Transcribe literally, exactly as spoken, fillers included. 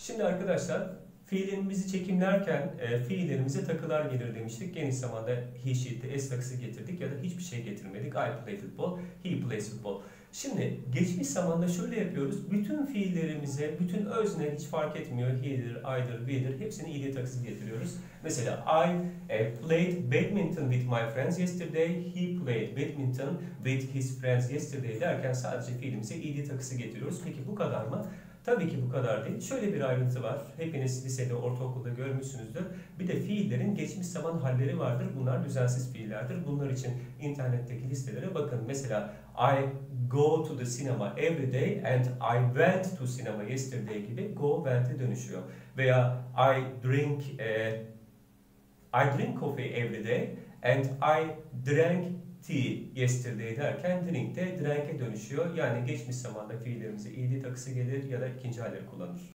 Şimdi arkadaşlar fiillerimizi çekimlerken e, fiillerimize takılar gelir demiştik. Geniş zamanda he, she'ti, s takısı getirdik ya da hiçbir şey getirmedik. I play football, he plays football. Şimdi geçmiş zamanda şöyle yapıyoruz. Bütün fiillerimize, bütün özne hiç fark etmiyor. He'dir, I'dır, we'dir. Hepsini ed takısı getiriyoruz. Mesela I e, played badminton with my friends yesterday. He played badminton with his friends yesterday derken sadece fiilimize ed takısı getiriyoruz. Peki bu kadar mı? Tabii ki bu kadar değil. Şöyle bir ayrıntı var. Hepiniz lisede, ortaokulda görmüşsünüzdür. Bir de fiillerin geçmiş zaman halleri vardır. Bunlar düzensiz fiillerdir. Bunlar için internetteki listelere bakın. Mesela I go to the cinema every day and I went to cinema yesterday gibi go went'e dönüşüyor. Veya I drink e, I drink coffee every day and I drank tea yesterday derken drink de drank'e dönüşüyor. Yani geçmiş zamanda fiillerimize ed takısı gelir ya da ikinci halleri kullanır.